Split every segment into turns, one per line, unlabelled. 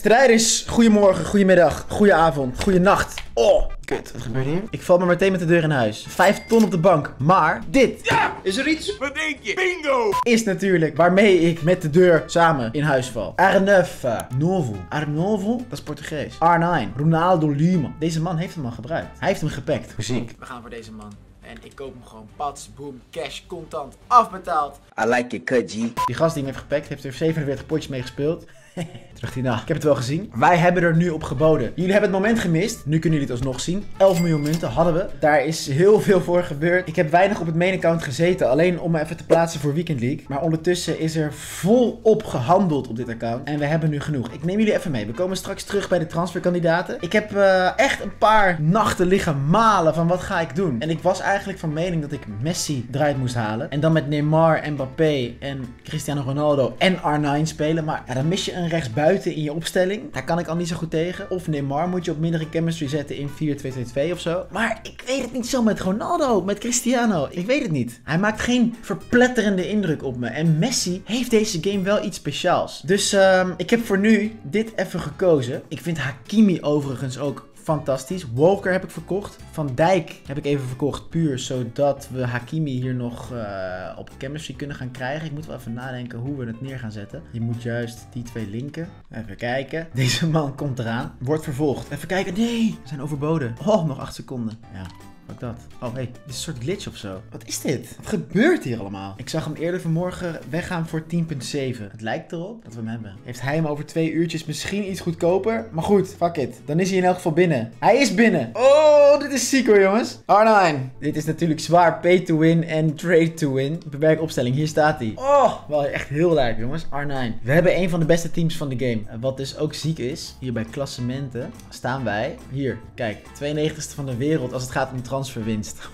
Strijders, goedemorgen, goedemiddag, goedenavond, goedenacht. Oh, kut, wat gebeurt hier? Ik val maar meteen met de deur in huis. 5 ton op de bank, maar dit...
Ja, is er iets? Wat denk je? Bingo!
Is natuurlijk waarmee ik met de deur samen in huis val. Arneve Novo. Arnovo, dat is Portugees. R9, Ronaldo Lima. Deze man heeft hem al gebruikt. Hij heeft hem gepakt. Muziek. We gaan voor deze man. En ik koop hem gewoon pats, boom, cash, contant, afbetaald.
I like it, cut G.
Die gast die hem heeft gepakt, heeft er 47 potjes mee gespeeld. Toen dacht hij, nou, ik heb het wel gezien. Wij hebben er nu op geboden. Jullie hebben het moment gemist. Nu kunnen jullie het alsnog zien. 11 miljoen munten hadden we. Daar is heel veel voor gebeurd. Ik heb weinig op het main account gezeten. Alleen om me even te plaatsen voor Weekend League. Maar ondertussen is er volop gehandeld op dit account. En we hebben nu genoeg. Ik neem jullie even mee. We komen straks terug bij de transferkandidaten. Ik heb echt een paar nachten liggen malen van wat ga ik doen. En ik was eigenlijk van mening dat ik Messi eruit moest halen. En dan met Neymar, Mbappé en Cristiano Ronaldo en R9 spelen. Maar ja, dan mis je een rechtsbuiten in je opstelling. Daar kan ik al niet zo goed tegen. Of Neymar moet je op mindere chemistry zetten in 4-2-2-2 of zo. Maar ik weet het niet zo met Ronaldo, met Cristiano. Ik weet het niet. Hij maakt geen verpletterende indruk op me. En Messi heeft deze game wel iets speciaals. Dus ik heb voor nu dit even gekozen. Ik vind Hakimi overigens ook fantastisch. Walker heb ik verkocht. Van Dijk heb ik even verkocht. Puur zodat we Hakimi hier nog op chemistry kunnen gaan krijgen. Ik moet wel even nadenken hoe we het neer gaan zetten. Je moet juist die twee linken. Even kijken. Deze man komt eraan. Wordt vervolgd. Even kijken. Nee, we zijn overboden. Oh, nog 8 seconden. Ja. Wat dat? Oh, hey, dit is een soort glitch of zo. Wat is dit? Wat gebeurt hier allemaal? Ik zag hem eerder vanmorgen weggaan voor 10,7. Het lijkt erop dat we hem hebben. Heeft hij hem over 2 uurtjes misschien iets goedkoper? Maar goed, fuck it. Dan is hij in elk geval binnen. Hij is binnen. Oh, dit is ziek hoor, jongens. R9. Dit is natuurlijk zwaar pay to win en trade to win. Beperk opstelling. Hier staat hij. Oh, wel echt heel lijp, jongens. R9. We hebben een van de beste teams van de game. Wat dus ook ziek is. Hier bij klassementen staan wij. Hier, kijk. 92ste van de wereld als het gaat om transferwinst.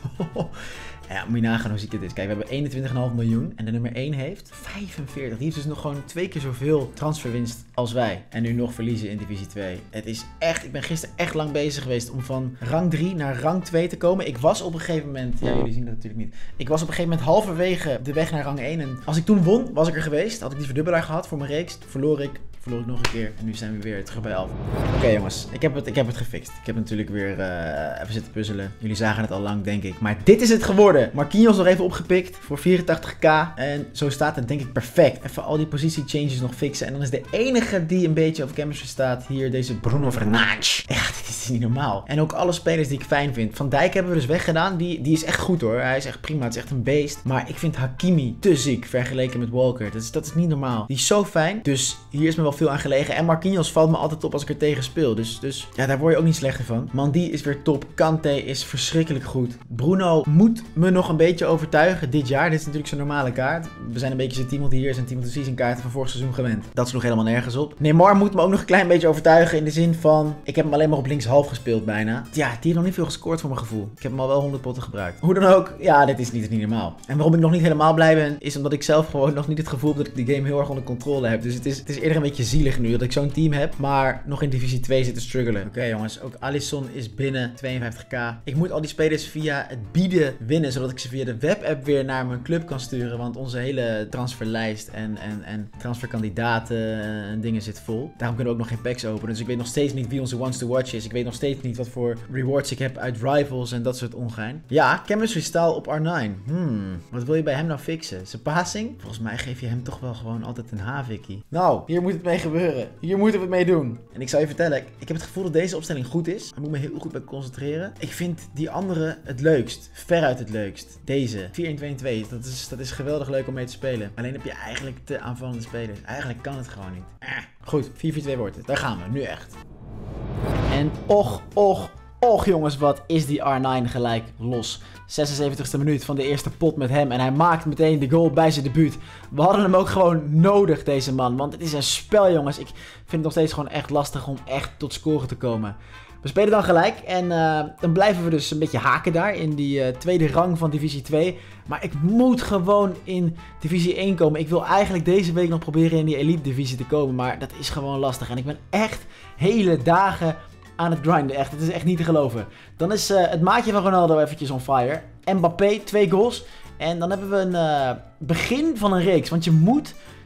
Ja, moet je nagaan hoe ziek het is. Kijk, we hebben 21,5 miljoen. En de nummer 1 heeft 45. Die heeft dus nog gewoon 2 keer zoveel transferwinst als wij. En nu nog verliezen in divisie 2. Het is echt... Ik ben gisteren echt lang bezig geweest om van rang 3 naar rang 2 te komen. Ik was op een gegeven moment... Ja, jullie zien dat natuurlijk niet. Ik was op een gegeven moment halverwege de weg naar rang 1. En als ik toen won, was ik er geweest. Had ik die verdubbelaar gehad voor mijn reeks. Verloor ik nog een keer. En nu zijn we weer terug bij 11. Oké, jongens. Ik heb het gefixt. Ik heb natuurlijk weer even zitten puzzelen. Jullie zagen het al lang, denk ik. Maar dit is het geworden. Marquinhos nog even opgepikt voor 84k. En zo staat het denk ik perfect. Even al die positie changes nog fixen. En dan is de enige die een beetje op chemistry staat hier deze Bruno Fernandes. Echt, dit is niet normaal. En ook alle spelers die ik fijn vind. Van Dijk hebben we dus weggedaan. Die is echt goed hoor. Hij is echt prima. Het is echt een beest. Maar ik vind Hakimi te ziek vergeleken met Walker. Dat is niet normaal. Die is zo fijn. Dus hier is me wel veel aan gelegen. En Marquinhos valt me altijd op als ik er tegen speel. Dus ja, daar word je ook niet slechter van. Mandi is weer top. Kante is verschrikkelijk goed. Bruno moet me nog een beetje overtuigen dit jaar. Dit is natuurlijk zijn normale kaart. We zijn een beetje zijn Team of the Year en Team of the Season kaarten van vorig seizoen gewend. Dat sloeg helemaal nergens op. Neymar moet me ook nog een klein beetje overtuigen in de zin van... Ik heb hem alleen maar op linkshalf gespeeld bijna. Ja, die heeft nog niet veel gescoord voor mijn gevoel. Ik heb hem al wel 100 potten gebruikt. Hoe dan ook, ja, dit is niet normaal. En waarom ik nog niet helemaal blij ben, is omdat ik zelf gewoon nog niet het gevoel heb dat ik die game heel erg onder controle heb. Dus het is eerder een beetje zielig nu dat ik zo'n team heb, maar nog in divisie 2 zit te struggelen. Oké, jongens, ook Alisson is binnen 52k. Ik moet al die spelers via het bieden winnen, zodat ik ze via de webapp weer naar mijn club kan sturen, want onze hele transferlijst en transferkandidaten en dingen zit vol. Daarom kunnen we ook nog geen packs openen, dus ik weet nog steeds niet wie onze ones to watch is. Ik weet nog steeds niet wat voor rewards ik heb uit rivals en dat soort ongein. Ja, chemistry staal op R9. Wat wil je bij hem nou fixen? Zijn passing? Volgens mij geef je hem toch wel gewoon altijd een H-Vicky. Nou, hier moet het mee gebeuren. Hier moeten we het mee doen. En ik zou je vertellen, ik heb het gevoel dat deze opstelling goed is. Daar moet ik me heel goed bij concentreren. Ik vind die andere het leukst. Veruit het leukst. Deze. 4-1-2-2. Dat is geweldig leuk om mee te spelen. Alleen heb je eigenlijk te aanvallende spelers. Eigenlijk kan het gewoon niet. Goed, 4-4-2 wordt het. Daar gaan we. Nu echt. En och jongens, wat is die R9 gelijk los. 76e minuut van de eerste pot met hem. En hij maakt meteen de goal bij zijn debuut. We hadden hem ook gewoon nodig, deze man. Want het is een spel, jongens. Ik vind het nog steeds gewoon echt lastig om echt tot scoren te komen. We spelen dan gelijk. En dan blijven we dus een beetje haken daar. In die tweede rang van divisie 2. Maar ik moet gewoon in divisie 1 komen. Ik wil eigenlijk deze week nog proberen in die elite divisie te komen. Maar dat is gewoon lastig. En ik ben echt hele dagen aan het grinden. Echt, het is echt niet te geloven. Dan is het maatje van Ronaldo eventjes on fire. Mbappé, 2 goals. En dan hebben we een begin van een reeks. Want je moet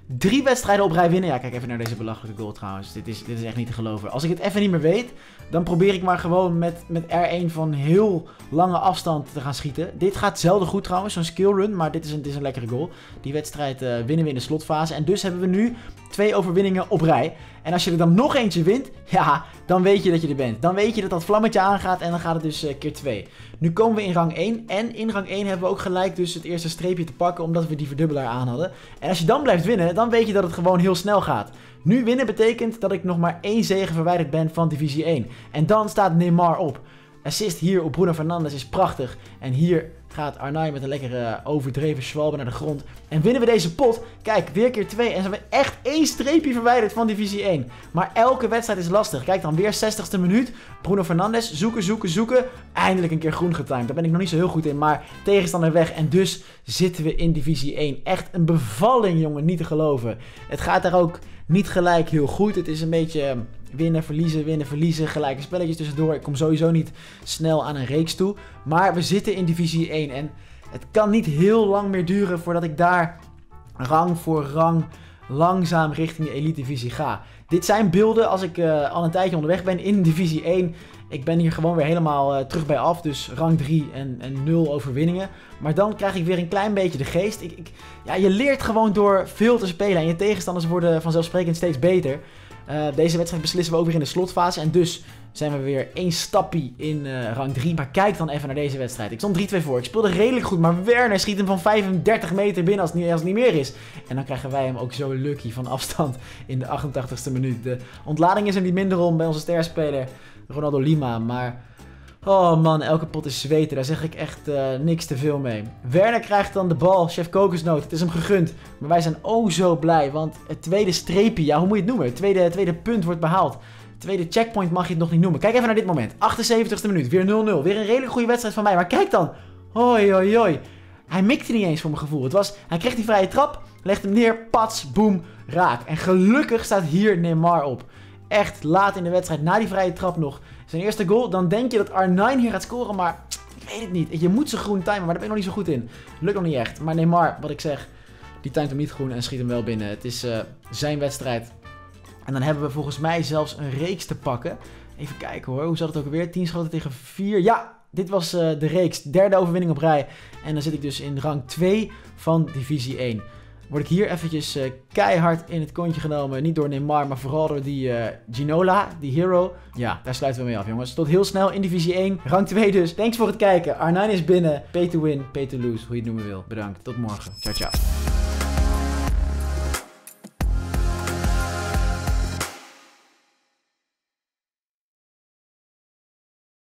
3 wedstrijden op rij winnen. Ja, kijk even naar deze belachelijke goal trouwens. Dit is echt niet te geloven. Als ik het even niet meer weet, dan probeer ik maar gewoon met R1 van heel lange afstand te gaan schieten. Dit gaat zelden goed trouwens, zo'n skill run, maar dit is een lekkere goal. Die wedstrijd winnen we in de slotfase. En dus hebben we nu 2 overwinningen op rij. En als je er dan nog eentje wint, ja, dan weet je dat je er bent. Dan weet je dat dat vlammetje aangaat en dan gaat het dus keer 2. Nu komen we in rang 1 en in rang 1 hebben we ook gelijk dus het eerste streepje te pakken omdat we die verdubbelaar aan hadden. En als je dan blijft winnen, dan weet je dat het gewoon heel snel gaat. Nu winnen betekent dat ik nog maar 1 zege verwijderd ben van divisie 1. En dan staat Neymar op. Assist hier op Bruno Fernandes is prachtig. En hier gaat Arnay met een lekkere overdreven schwalbe naar de grond. En winnen we deze pot. Kijk, weer keer 2. En zijn we echt 1 streepje verwijderd van divisie 1. Maar elke wedstrijd is lastig. Kijk dan, weer 60ste minuut. Bruno Fernandes, zoeken. Eindelijk een keer groen getimed. Daar ben ik nog niet zo heel goed in. Maar tegenstander weg. En dus zitten we in divisie 1. Echt een bevalling, jongen. Niet te geloven. Het gaat daar ook niet gelijk heel goed. Het is een beetje winnen, verliezen. Gelijke spelletjes tussendoor. Ik kom sowieso niet snel aan een reeks toe. Maar we zitten in divisie 1. En het kan niet heel lang meer duren voordat ik daar rang voor rang langzaam richting de elite divisie ga. Dit zijn beelden als ik al een tijdje onderweg ben in divisie 1. Ik ben hier gewoon weer helemaal terug bij af. Dus rang 3 en 0 overwinningen. Maar dan krijg ik weer een klein beetje de geest. Ja, je leert gewoon door veel te spelen. En je tegenstanders worden vanzelfsprekend steeds beter. Deze wedstrijd beslissen we ook weer in de slotfase. En dus zijn we weer 1 stappie in rang 3. Maar kijk dan even naar deze wedstrijd. Ik stond 3-2 voor. Ik speelde redelijk goed. Maar Werner schiet hem van 35 meter binnen als het niet meer is. En dan krijgen wij hem ook zo lucky van afstand in de 88ste minuut. De ontlading is er niet minder om bij onze sterspeler Ronaldo Lima. Maar oh man, elke pot is zweten. Daar zeg ik echt niks te veel mee. Werner krijgt dan de bal. Chef Kokosnoot. Het is hem gegund. Maar wij zijn oh zo blij. Want het tweede streepje, ja hoe moet je het noemen? Het tweede punt wordt behaald. Tweede checkpoint mag je het nog niet noemen. Kijk even naar dit moment. 78ste minuut. Weer 0-0. Weer een redelijk goede wedstrijd van mij. Maar kijk dan. Hoi. Hij mikte niet eens voor mijn gevoel. Hij kreeg die vrije trap. Legt hem neer. Pats. Boom. Raak. En gelukkig staat hier Neymar op. Echt laat in de wedstrijd. Na die vrije trap nog. Zijn eerste goal. Dan denk je dat R9 hier gaat scoren. Maar ik weet het niet. Je moet ze groen timen. Maar daar ben ik nog niet zo goed in. Lukt nog niet echt. Maar Neymar, wat ik zeg. Die timet hem niet groen en schiet hem wel binnen. Het is zijn wedstrijd. En dan hebben we volgens mij zelfs een reeks te pakken. Even kijken hoor, hoe zat het ook alweer? 10 schoten tegen 4. Ja, dit was de reeks. 3e overwinning op rij. En dan zit ik dus in rang 2 van divisie 1. Word ik hier eventjes keihard in het kontje genomen. Niet door Neymar, maar vooral door die Ginola, die hero. Ja, daar sluiten we mee af jongens. Tot heel snel in divisie 1. Rang 2 dus. Thanks voor het kijken. R9 is binnen. Pay to win, pay to lose. Hoe je het noemen wil. Bedankt. Tot morgen. Ciao.